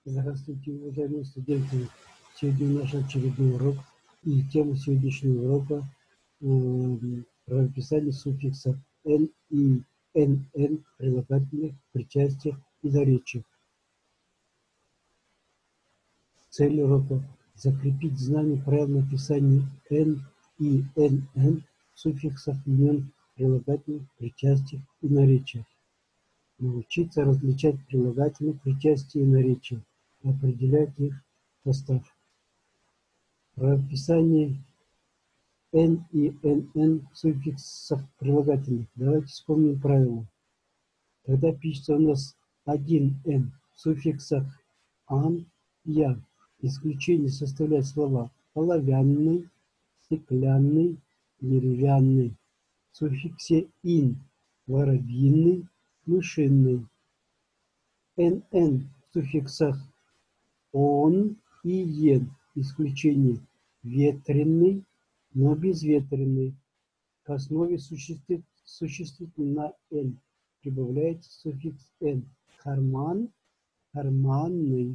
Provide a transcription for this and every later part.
Здравствуйте, уважаемые студенты! Сегодня наш очередной урок, и тема сегодняшнего урока правописание суффиксов «н» и «нн» прилагательных, причастиях и наречиях. Цель урока – закрепить знание правил написания «н» и «нн» суффиксов имен, прилагательных, причастиях и наречиях. Научиться различать прилагательные, причастия и наречия, определять их состав. Правописание «н» и «нн» суффиксов прилагательных. Давайте вспомним правило. Когда пишется у нас один «н» в суффиксах «ан», «я», исключение составляют слова оловянный, стеклянный, деревянный. В суффиксе «ин» воробьиный, мышиный. «нн» в суффиксах «он» и «ен», исключение ветреный, но безветренный. К основе существительного на «н» прибавляется суффикс «н». Карман, карманный.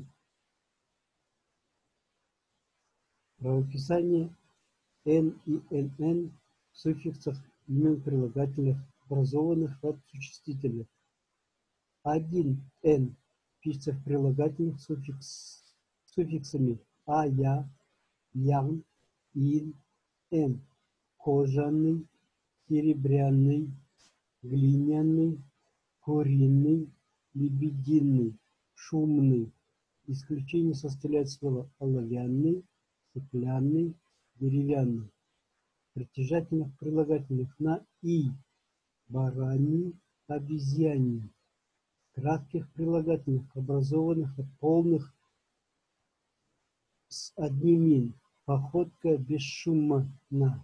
Правописание «н» и «нн» в суффиксах имен прилагательных, образованных от существительных. Один «н» пишется в прилагательных суффиксами «а», «я», «ян», «ин», «н». Кожаный, серебряный, глиняный, куриный, лебединый, шумный. Исключение составляет слова оловянный, стеклянный, деревянный. Притяжательных прилагательных на «и» бараний, обезьяний. Кратких прилагательных, образованных от полных с одним «ин». Походка бесшумна.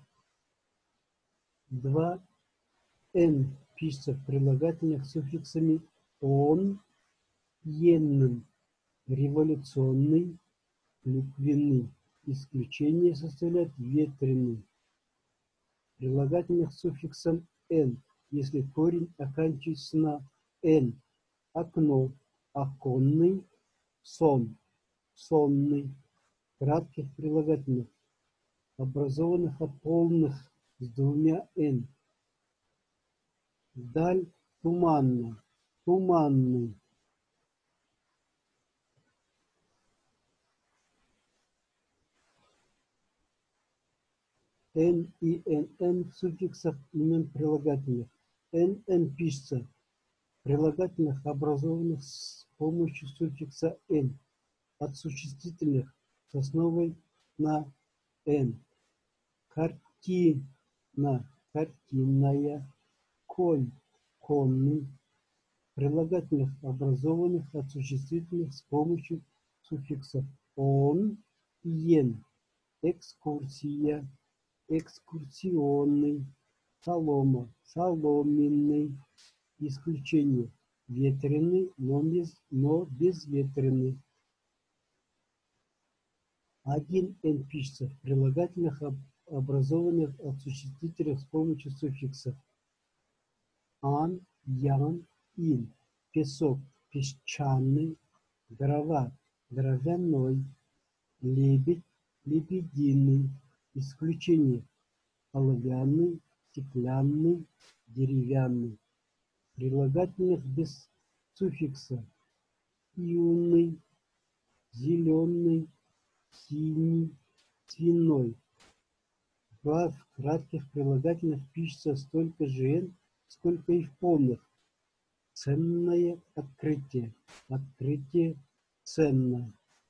Два «н» пишется в прилагательных суффиксами «он», «енным», революционный, клюквенный. Исключение составляет ветреный. Прилагательных суффиксом «н», если корень оканчивается на «н». Окно, оконный, сон, сонный. Кратких прилагательных, образованных от полных с двумя «н». Даль, туманно, туманный. «н» и «нн» в суффиксах имен прилагательных. «нн» пишется в прилагательных, образованных с помощью суффикса «н», от существительных с основой на «н». Картина, картинная, конь, конный. Прилагательных, образованных от существительных с помощью суффиксов «он» и «ен». Экскурсия, экскурсионный, солома, соломенный. Исключение ветреный, но безветренный. Один «н» пишется в прилагательных, образованных от существительных с помощью суффиксов «ан», «ян», «ин». Песок – песчаный, дрова – дровяной, лебедь – лебединый. Исключение оловянный, стеклянный, деревянный. Прилагательных без суффикса юный, зеленый, синий, свиной. В кратких прилагательных пишется столько же «н», сколько и в полных. Ценное открытие, открытие ценное.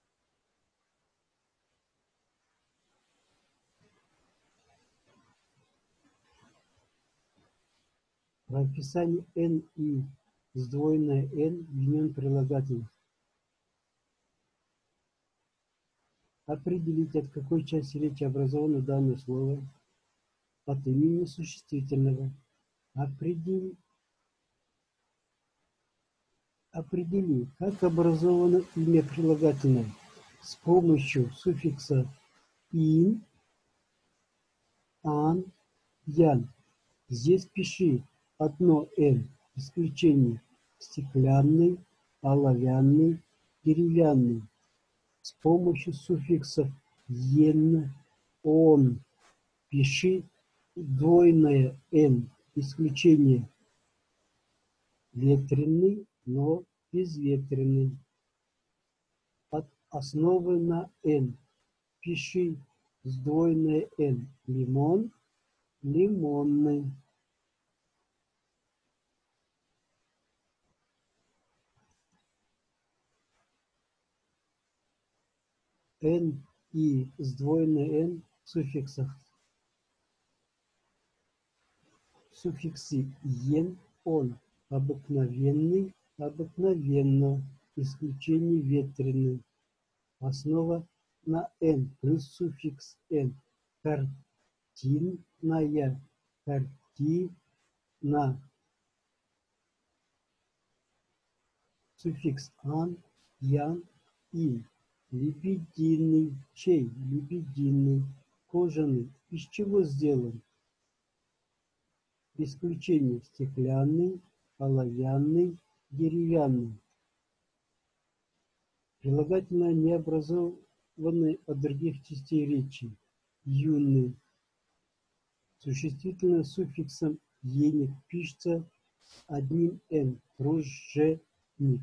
Прописание «н» и сдвоенное «н» имен прилагательных. Определить, от какой части речи образовано данное слово. От имени существительного. Определи, как образовано имя прилагательное с помощью суффикса «ин», «ан», «ян». Здесь пиши одно «н», исключение стеклянный, оловянный, деревянный. С помощью суффиксов «ен», «он». Пиши двойное «н». Исключение. Ветреный, но безветренный. От основы на «н». Пиши сдвоенное «н». Лимон, лимонный. «Н» и сдвоенное «н» в суффиксах. Суффиксы «ен», «он». Обыкновенный, обыкновенно. Исключение ветреный. Основа на «н» плюс суффикс «н». Картинная, картина. Суффикс «ан», «ян», «ин». Лебединый, чей? Лебединый. Кожаный. Из чего сделан? Исключение стеклянный, оловянный, деревянный. Прилагательное не образованы от других частей речи. Юный. Существительное с суффиксом «еник» пишется одним «н». Труженик.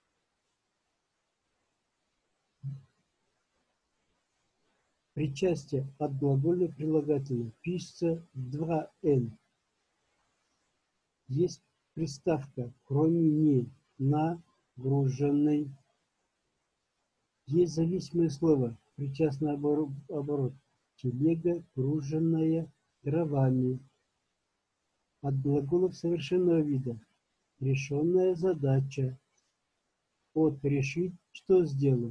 Причастие от глагола прилагательного пишется 2«н». Есть приставка, кроме «не», нагруженный. Есть зависимое слово, причастный оборот. Телега, груженная дровами. От глаголов совершенного вида. Решенная задача. От решить, что сделать.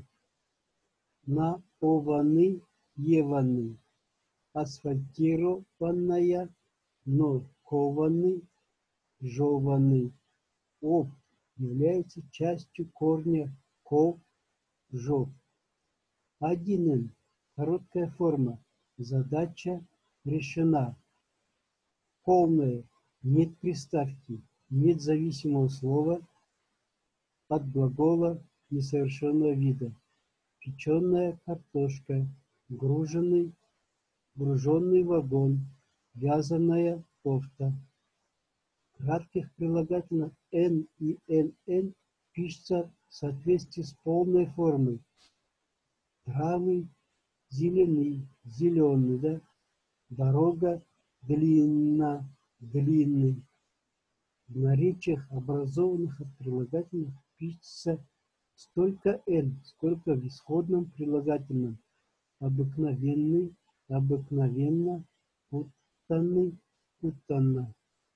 Наованный, еванный. Асфальтированная, но кованный, жеванный. Об является частью корня ков, жов. 1Н. Короткая форма. Задача решена. Полная. Нет приставки. Нет зависимого слова от глагола несовершенного вида. Печеная картошка. Груженный вагон. Вязаная кофта. Кратких прилагательных «н» и «нн» пишется в соответствии с полной формой. Травы зеленый, зеленый, да? Дорога длинна, длинный. В наречиях, образованных от прилагательных, пишется столько «н», сколько в исходном прилагательном. Обыкновенный, обыкновенно, путанный, путанно.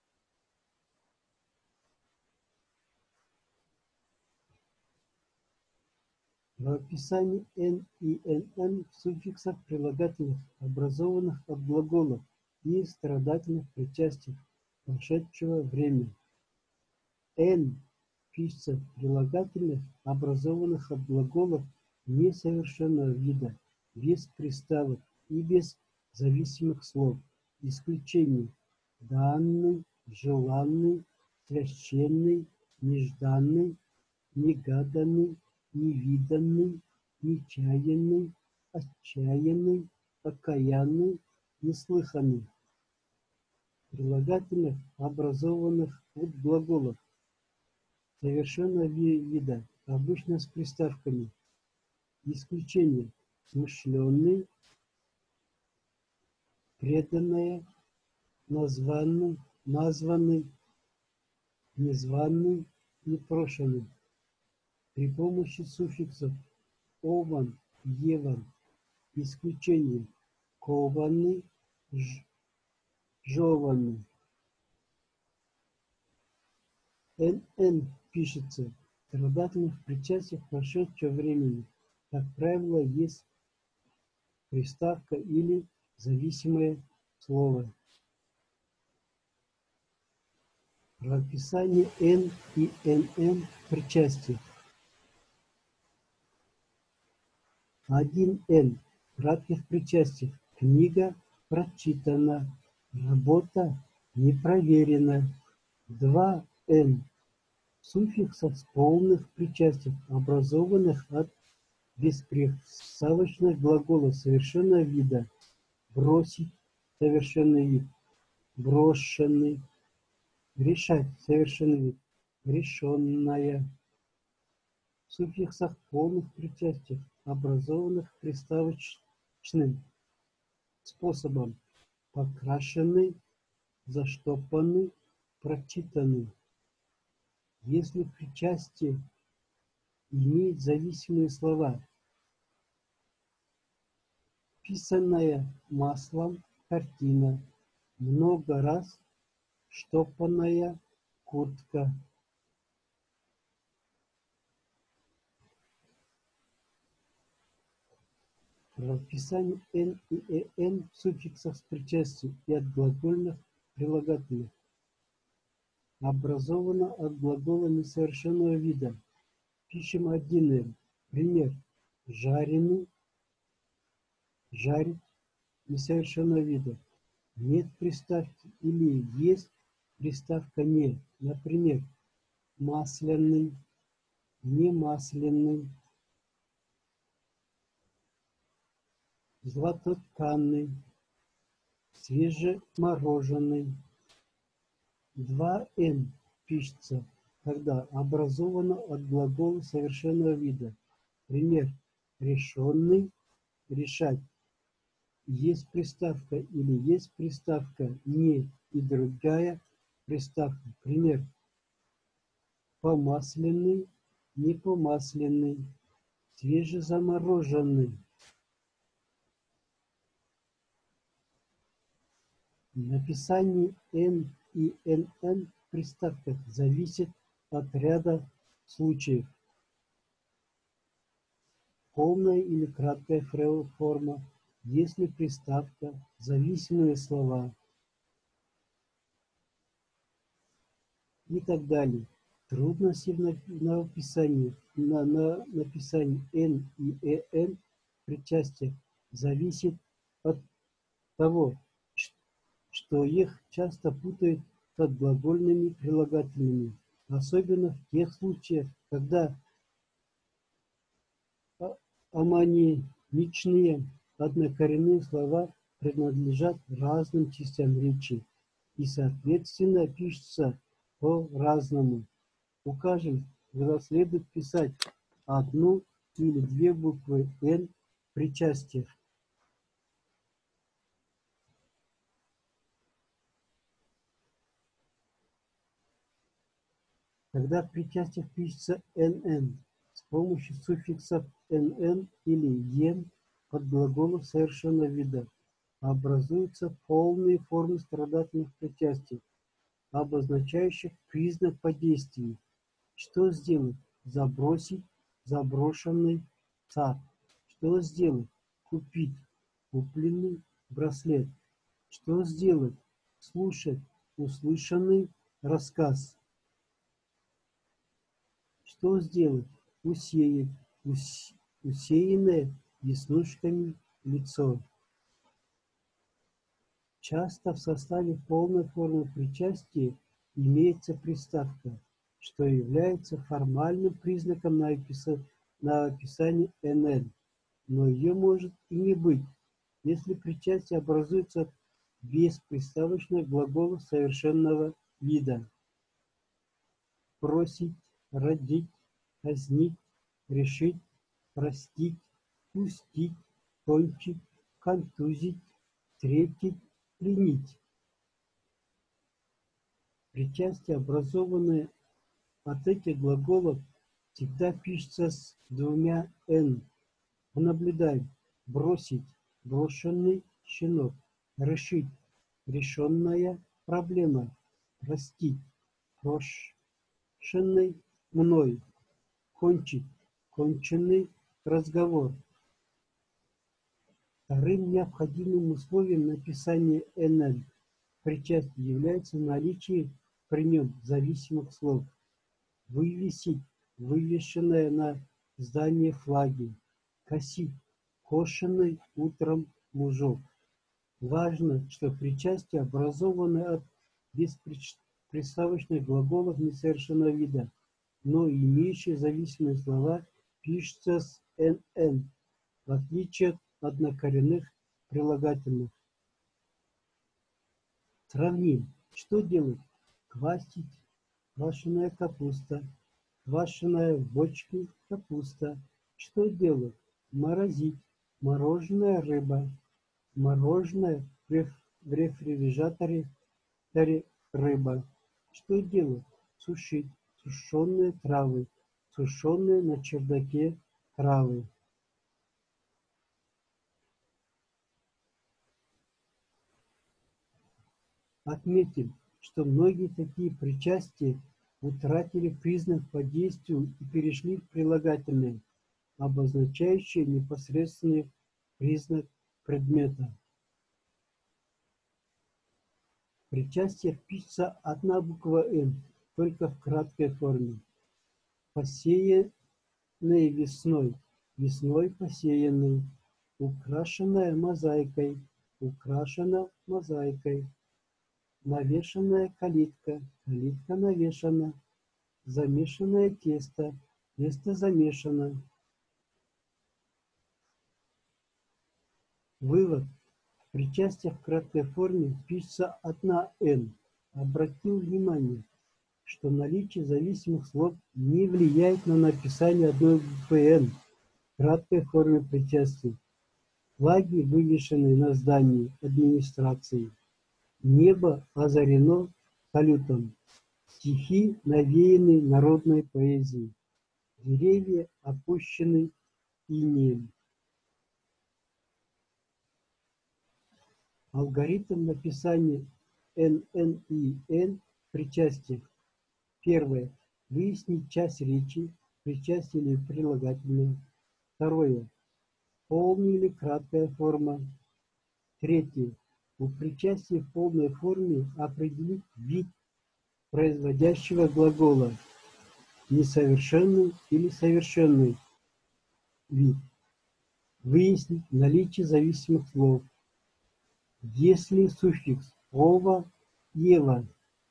В описании «н» и «нн» в суффиксах прилагательных, образованных от глаголов и страдательных причастиях прошедшего времени. «Н» пишется в прилагательных, образованных от глаголов несовершенного вида, без приставок и без зависимых слов. Исключение: данный, желанный, священный, нежданный, негаданный, невиданный, нечаянный, отчаянный, окаянный, неслыханный. Прилагательных, образованных от глаголов совершенного вида, обычно с приставками. Исключение: смышленый, преданная, названный, названный, незваный, непрошенный. При помощи суффиксов ован, еван. Исключение: кованный, жеванный. «НН» пишется в страдательных причастиях прошедшего времени. Как правило, есть приставка или зависимое слово. В описании «н» и «нн» в причастиях. 1Н. В кратких причастиях. Книга прочитана. Работа не проверена. 2Н. суффиксов с полных причастий, образованных от бесприставочных глаголов совершенного вида: бросить — совершенный вид, брошенный, решать — совершенный вид, решенная. В суффиксах полных причастий, образованных приставочным способом: покрашенный, заштопанный, прочитанный. Если причастие имеет зависимые слова: писанная маслом картина, много раз штопанная куртка. Прописание «н» и «н» в суффиксах с причастием и от глагольных прилагательных образовано от глагола несовершенного вида. Пишем один «н». Пример: жареный, жарить, несовершенного вида. Нет приставки или есть приставка «не». Например, масляный, немасляный, златотканный, свежемороженый. Два «н» пишется, когда образовано от глагола совершенного вида. Пример: решенный, решать. Есть приставка или есть приставка «не» и другая приставка. Пример: помасленный, непомасленный, свежезамороженный. Написание «н» и «нн» в приставках зависит от ряда случаев. Полная или краткая форма, если приставка, зависимые слова и так далее. Трудности в написании «н» и «н» причастия зависит от того, что их часто путают с глагольными прилагательными, особенно в тех случаях, когда омонимичные однокоренные слова принадлежат разным частям речи и, соответственно, пишутся по-разному. Укажем, когда следует писать одну или две буквы «н» в причастиях. Когда в причастиях пишется «нн», с помощью суффиксов «нн» или «ен» под глаголов совершенного вида образуются полные формы страдательных причастий, обозначающих признак по действию. Что сделать? Забросить, заброшенный сад. Что сделать? Купить, купленный браслет. Что сделать? Слушать, услышанный рассказ. Что сделать? Усеять, усеянное веснушками лицо. Часто в составе полной формы причастия имеется приставка, что является формальным признаком на описании «нн», но ее может и не быть, если причастие образуется от бесприставочных глаголов совершенного вида: просить, родить, казнить, решить, простить, пустить, кончить, контузить, встретить, пленить. Причастие, образованное от этих глаголов, всегда пишется с двумя «н». Понаблюдаем: бросить, брошенный щенок, решить, решенная проблема, простить, прошенный мной, кончить, конченный разговор. Вторым необходимым условием написания «нн» причастия является наличие при нем зависимых слов: вывесить, вывешенное на здании флаги, косить, кошенный утром лужок. Важно, что причастие образовано от бесприставочных глаголов несовершенного вида. но имеющие зависимые слова пишутся с «нн», в отличие от однокоренных прилагательных. Сравним. Что делать? Квасить, квашеная капуста, квашеная в бочке капуста. Что делать? Морозить, мороженая рыба, мороженое в рефрижераторе рыба. Что делать? Сушить, сушеные травы, сушеные на чердаке травы. Отметим, что многие такие причастия утратили признак по действию и перешли в прилагательные, обозначающие непосредственный признак предмета. В причастиях пишется одна буква «Н», только в краткой форме. Посеянные весной, весной посеянный, украшенная мозаикой, украшена мозаикой. Навешанная калитка, калитка навешана, замешанное тесто, тесто замешано. Вывод. В причастиях в краткой форме пишется одна «н». Обратим внимание, что наличие зависимых слов не влияет на написание одной буквы «н» в краткой форме причастия. Флаги, вывешенные на здании администрации. Небо озарено салютом. Стихи навеяны народной поэзией. Деревья опущены инеем. Алгоритм написания НН и Н в причастиях. Первое. Выяснить часть речи, причастие или прилагательное. Второе. Полная или краткая форма. Третье. У причастия в полной форме определить вид производящего глагола. Несовершенный или совершенный вид. Выяснить наличие зависимых слов. Если суффикс «ова», «ева».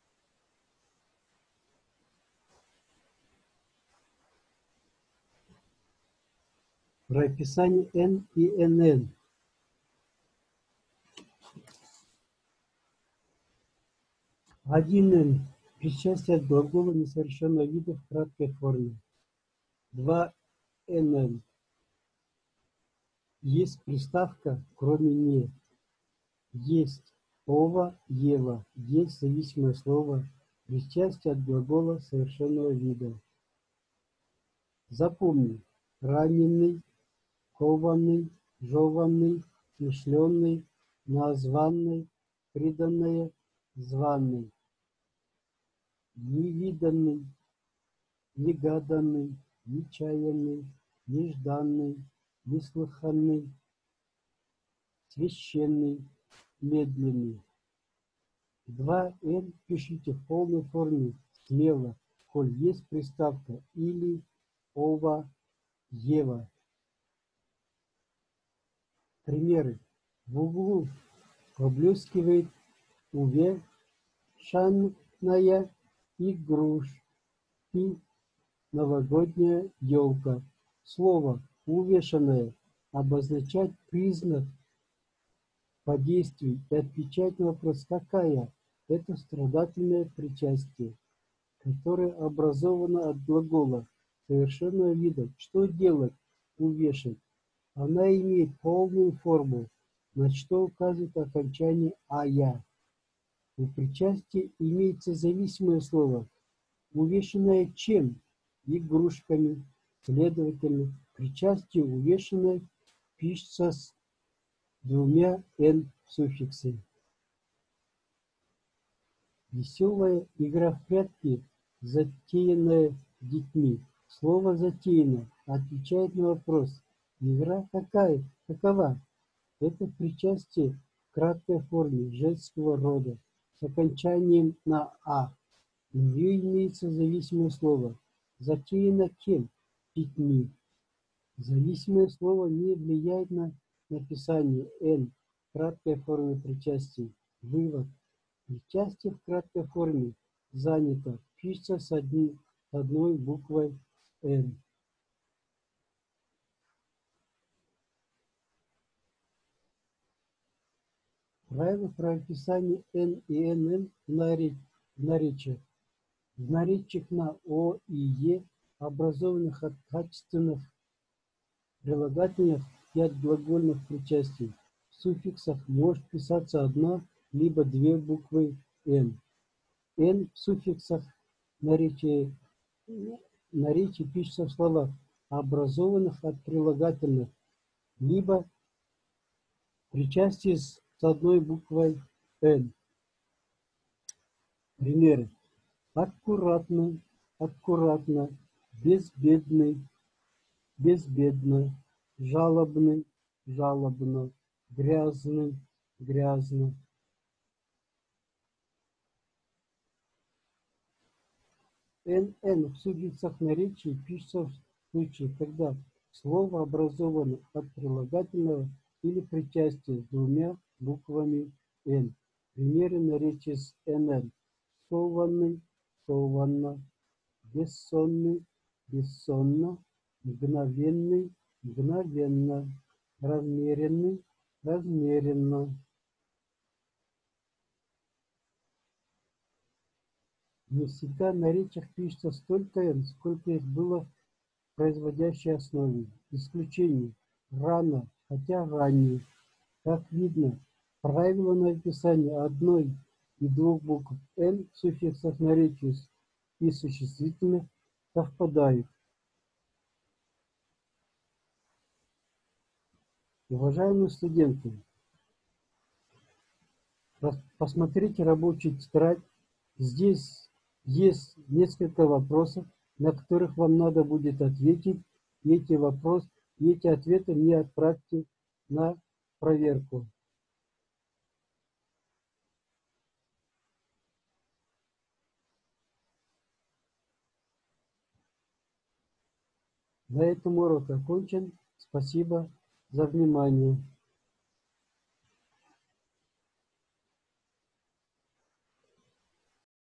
Про описание «н» и «нн». Один «н» – причастие от глагола несовершенного вида в краткой форме. 2 «нн» – есть приставка, кроме «не». Есть «ова», «ева», есть зависимое слово, причастие от глагола совершенного вида. Запомни: раненый, кованный, жеванный, смышленный, названный, приданное, званый, невиданный, негаданный, нечаянный, нежданный, неслыханный, священный, медленный. 2Н пишите в полной форме смело, коль есть приставка или, ова, ева. Примеры. В углу поблескивает увешанная игрушки новогодняя елка. Слово «увешанная» обозначает признак по действию и отвечать на вопрос «какая?» Это страдательное причастие, которое образовано от глагола совершенного вида. Что делать? Увешать. Она имеет полную форму, на что указывает окончание «ая». У причастия имеется зависимое слово, увешанное чем? Игрушками. Следовательно, причастие увешанное пишется с двумя «н» суффиксами. Веселая игра в прятки, затеянная детьми. Слово «затеяно» отвечает на вопрос «игра какая? Какова?» Это причастие в краткой форме женского рода с окончанием на «а». У нее имеется зависимое слово. Затеяно кем? Детьми. Зависимое слово не влияет на написание «н» в краткой форме причастия. Вывод. Причастие в краткой форме занято пишется с одним с одной буквой «Н». Правила про описание «Н» и «НН» в наречиях. В наречиях на «О» и «Е», образованных от качественных прилагательных и от глагольных причастий, в суффиксах может писаться одна либо две буквы «Н». «Н» в суффиксах наречий пишется в словах, образованных от прилагательных, либо причастий с одной буквой «Н». Примеры. Аккуратно, аккуратно, безбедный, безбедно, жалобный, жалобно, грязный, грязно. «НН» в суффиксах наречий пишется в случае, когда слово образовано от прилагательного или причастия с двумя буквами «Н». Примеры наречия с «НН». Сованный, сованно, бессонный, бессонно, мгновенный, мгновенно, размеренный, размеренно. Не всегда в наречиях пишется столько «н», сколько их было в производящей основе. Исключение. Рано, хотя ранее. Как видно, правила написания одной и двух букв «н» в суффиксах наречий и существительных совпадают. Уважаемые студенты, посмотрите рабочую тетрадь. Здесь есть несколько вопросов, на которых вам надо будет ответить. И эти ответы мне отправьте на проверку. На этом урок окончен. Спасибо за внимание.